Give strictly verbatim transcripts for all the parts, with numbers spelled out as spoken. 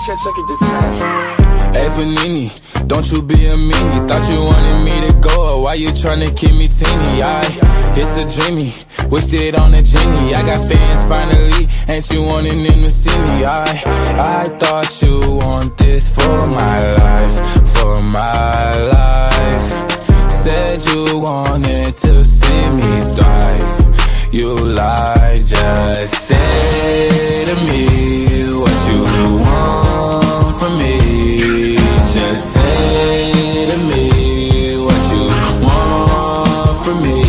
Hey Panini, don't you be a meanie. Thought you wanted me to go, why you tryna keep me teeny? I, it's a dreamy, wished it on a genie. I got fans finally, ain't you wanting them to see me? I, I thought you want this for my life, for my life. Said you wanted to see me thrive. You lied, just say to me what you want from me. Just say to me what you want from me.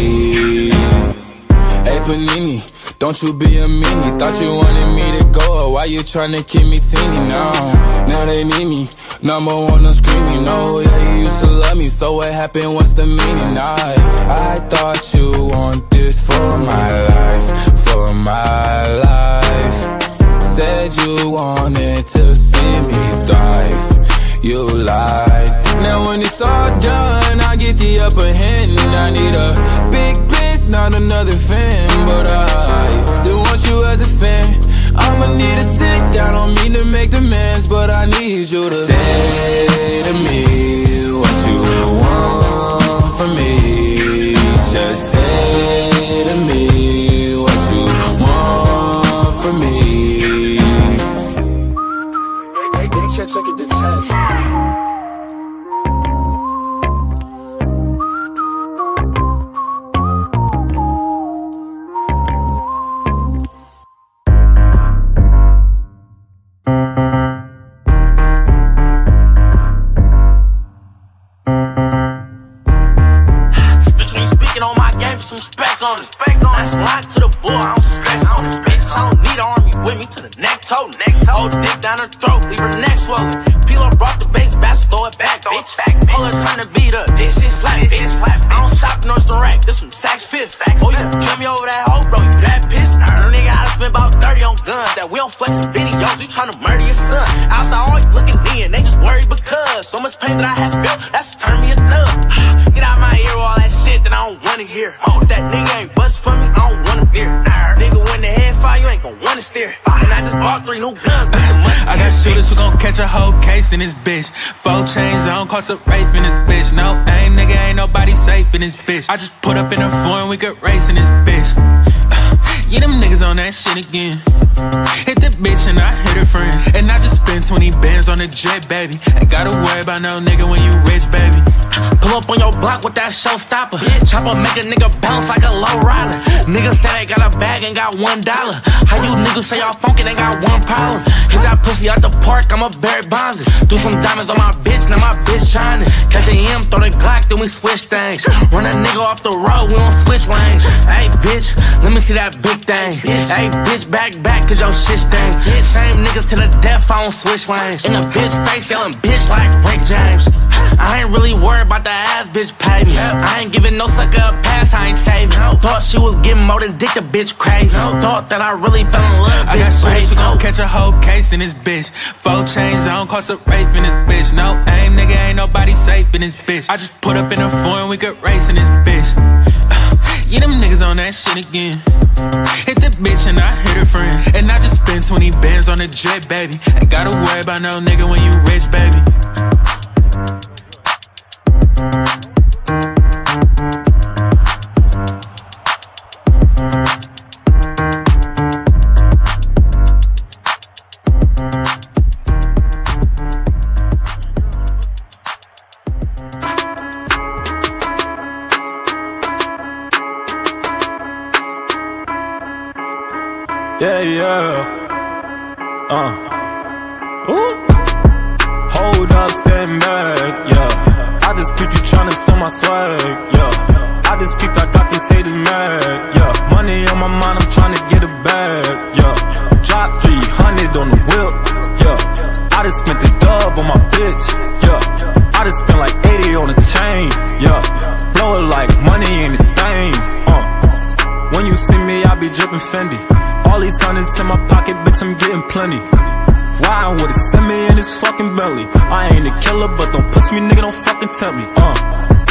Hey Panini, don't you be a meanie. Thought you wanted me to go, why you tryna keep me teeny now? Now they need me, number one, I'm screaming. No, yeah, you used to love me, so what happened, what's the meaning? I, I thought you want this for my life, for my life. Said you wanted to see me thrive. You lied. Now when it's all done, I get the upper hand. I need a big bitch, not another fan. But I still want you as a fan. I'ma need to sit down, don't mean to make demands, but I need you to say to me what you want from me. Just say to me what you want from me. Check it the tag. Between speaking on my game, some respect on it. Nice line to the boy, I don't stress on it. Bitch, I don't need an army with me to the neck toe. Hold dick down her throat, leave her neck swollen. Peel up, brought the base, bass, throw it back, bitch. Pull her, turn the beat up, this shit slap, bitch. I don't shop Nordstrom Rack, this from Saks Fifth. Oh, you kill me over that hoe, bro, you that pissed? Little nigga, I done spent about thirty on guns. That we don't flex in videos, you tryna murder your son. Outside always looking in, they just worried because so much pain that I have felt, that's turn me a thug. Get out my ear, all that shit that I don't wanna hear. If that nigga ain't bust for me, I don't want him near. Nigga, when the head fire, you ain't gon' wanna steer. And I just bought three new guns, but the money I got shooters who gon' catch a whole case in this bitch. Four chains on, cost a rape in this bitch. No aim, nigga, ain't nobody safe in this bitch. I just put up in a foreign, we could race in this bitch. Yeah, them niggas on that shit again. Hit the bitch and I hit her friend. And I just spent twenty bands on the jet, baby. Ain't gotta worry about no nigga when you rich, baby. Pull up on your block with that showstopper. Chopper make a nigga bounce like a low rider. Niggas say they got a bag and got one dollar. How you niggas say y'all funky, they got one problem. Hit that pussy out the park, I'm a Barry Bonds. Do some diamonds on my bitch, now my bitch shining. Catch a M, throw the Glock, then we switch things. Run a nigga off the road, we don't switch lanes. Hey bitch, let me see that big thing. Hey bitch, back back, cause your shit stink. Same niggas to the death, I don't switch lanes. In a bitch face, yelling bitch like Rick James. I ain't really worried about the ass bitch pay me. I ain't giving no sucker a pass, I ain't saving. Thought she was getting more than dick, the bitch crazy. Thought that I really fell in love, bitch. I got shooters who gon' catch a whole case in this bitch. Four chains on, cost a rape in this bitch. No aim, nigga, ain't nobody safe in this bitch. I just put up in a foreign, we could race in this bitch. Yeah, them niggas on that shit again. Hit the bitch and I hit her friend. And I just spent twenty bands on the jet, baby. Ain't gotta worry about no nigga when you rich, baby. Yeah, yeah. Uh. Ooh. Hold up, stand back, yeah. I just peeped you tryna steal my swag, yeah. I just peeped, I thought they say they mad, yeah. Money on my mind, I'm tryna get it back, yeah. Drop three hundred on the whip, yeah. I just spent the dub on my bitch, yeah. I just spent like eighty on the chain, yeah. Blow it like money ain't a thing, uh. When you see me, I be drippin' Fendi. All these hundreds in my pocket, bitch, I'm getting plenty. Riding with a semi in his fucking belly. I ain't a killer, but don't push me, nigga, don't fucking tempt me. Uh, hey,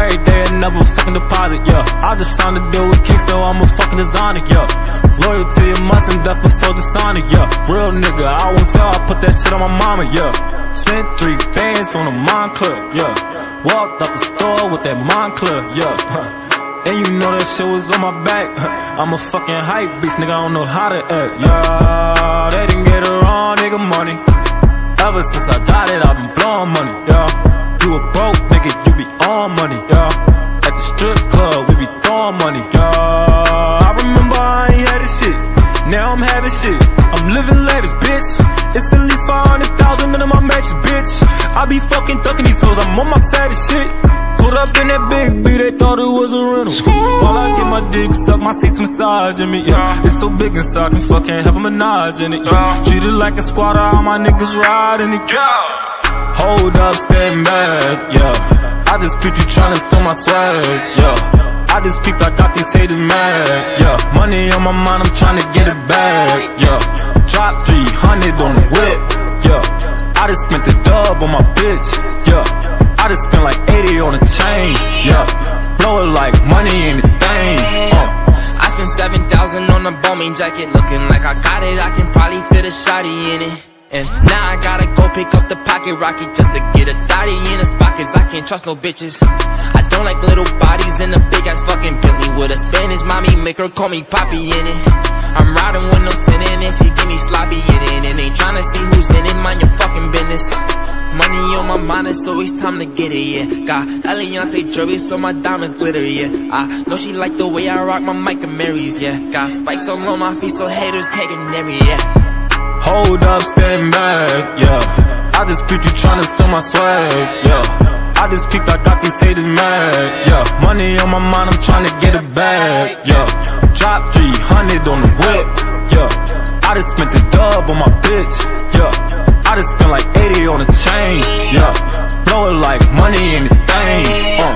every day, another fucking deposit, yeah. I just signed a deal with Kingston, I'm a fucking designer, yeah. Loyalty and must and death before dishonor, yeah. Real nigga, I won't tell, I put that shit on my mama, yeah. Spent three bands on a Montclair, yeah. Walked out the store with that Montclair, yeah. And you know that shit was on my back. I'm a fucking hype beast, nigga, I don't know how to act, yeah. They didn't get it wrong, nigga, money. Ever since I got it, I've been blowing money, yeah. You a broke nigga, you be on money, yeah. At the strip club, we be throwing money, yeah. I remember I ain't had this shit, now I'm having shit. I'm living lavish, bitch. It's at least five hundred thousand under my mattress, bitch. I be fucking ducking these hoes, I'm on my savage shit. Pulled up in that big B, they thought it was a rental. While I get my dick sucked, my seats massaging me, yeah. It's so big inside, I can fucking have a menage in it, yeah. Treat it like a squatter, all my niggas riding it, yeah. Hold up, stand back, yeah. I just peeped you tryna steal my swag, yeah. I just peeped, I got these haters mad, yeah. Money on my mind, I'm tryna get it back, yeah. Drop three hundred on the whip, yeah. I just spent the dub on my bitch, yeah. I just spent like eighty on a chain, yeah. Blow it like money ain't a thing, uh. I spent seven thousand on a Balmain jacket. Looking like I got it, I can probably fit a shotty in it. And now I gotta go pick up the pocket rocket just to get a thotty in a spot, cause I can't trust no bitches. I don't like little bodies in a big ass fucking Bentley with a Spanish mommy, make her call me Poppy in it. I'm riding with no sin in it, she give me sloppy in it. And ain't tryna see who's in it, mind your fucking business. Money on my mind, it's always time to get it, yeah. Got Eliantte jewelry so my diamonds glitter, yeah. I know she like the way I rock my Micah Marys, yeah. Got spikes all on my feet so haters can't get near me, yeah. Hold up, stand back, yeah. I just peeped you tryna steal my swag, yeah. I just peeped, I got these haters mad, yeah. Money on my mind, I'm tryna get it back, yeah. Drop three hundred on the whip, yeah. I just spent the dub on my bitch, yeah. I just spent like eighty on a chain, yeah. Blow it like money ain't a thing, uh.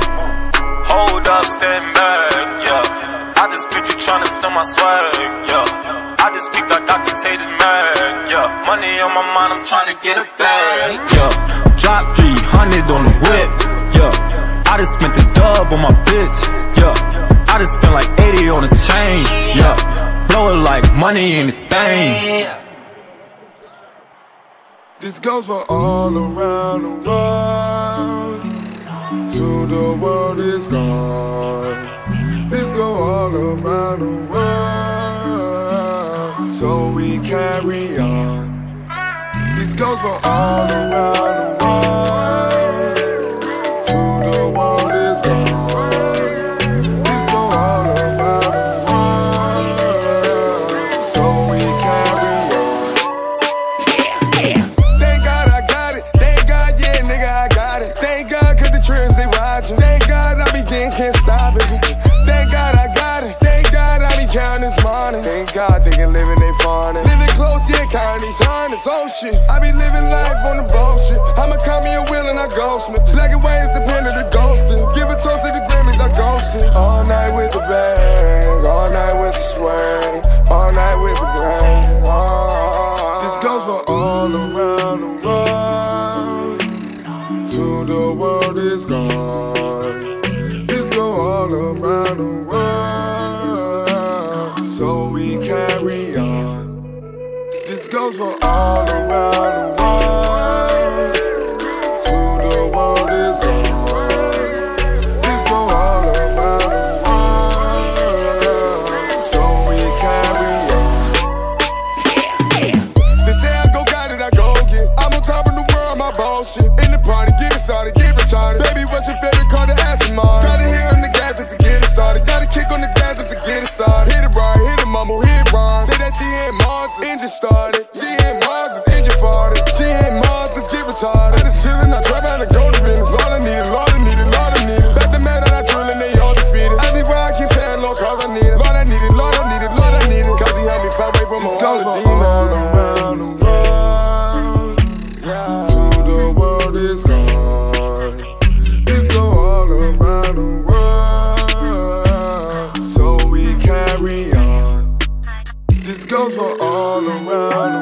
Hold up, stand back, yeah. I just peeped you tryna steal my swag, yeah. I just peeped, I got these haters mad, yeah. Money on my mind, I'm tryna get it back, yeah. Drop three hundred on the whip, yeah. I just spent the dub on my bitch, yeah. I just spent like eighty on a chain, yeah. Blow it like money ain't a thing. This goes for all around the world, till the world is gone. This go all around the world, so we carry on. This goes for all around the world, till the world is gone. This go all around the world, so we carry on. Thank God I be getting, can't stop it. Thank God I got it. Thank God I be counting this money. Thank God they can live in they farming. Living close, yeah, counting these hundreds. Oh shit, I be living life on the bullshit. I'ma call me a wheel and I ghostman. Black and white is dependent of ghosting. Give a toast to the Grammys, I ghosting. All night with the bang, all night with the swing, all night with the bang. Oh, this goes for all around the world, till the world is gone. All around the world, so we carry on. This goes for all around the world, till the world is gone. This go all around the world, so we carry on. They say I go got it, I go get. I'm on top of the world, my bullshit. In the party, get it started, get retarded. Baby, what's your favorite car to ask him on? Gotta hear him to gas it to get it started. Gotta kick on the gas it to get it started. Hit it right, hit it mumble, hit it rhyme. Say that she ain't Mars, the engine started. She ain't Mars, it's engine farted. She ain't Mars, let's get retarded. I just chillin', I drive out and go to business. Lord, I need it, Lord, I need it, Lord, I need it. Back the man that I drillin', they all defeated. I be where I keep saying, Lord, cause I need it. Lord, I need it, Lord, I need it, Lord, I need it. Cause he helped me fight away from all the demons. All around the world, till the world is gone. Around the world, so we carry on. This goes for all around the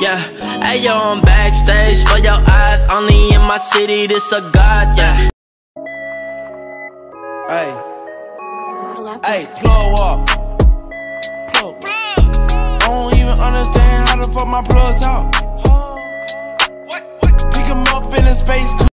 Yeah, hey yo, I'm backstage for your eyes. Only in my city, this a god, yeah. Hey, hey, plug up. Plug. I don't even understand how the fuck my plug talk. Pick him up in a space.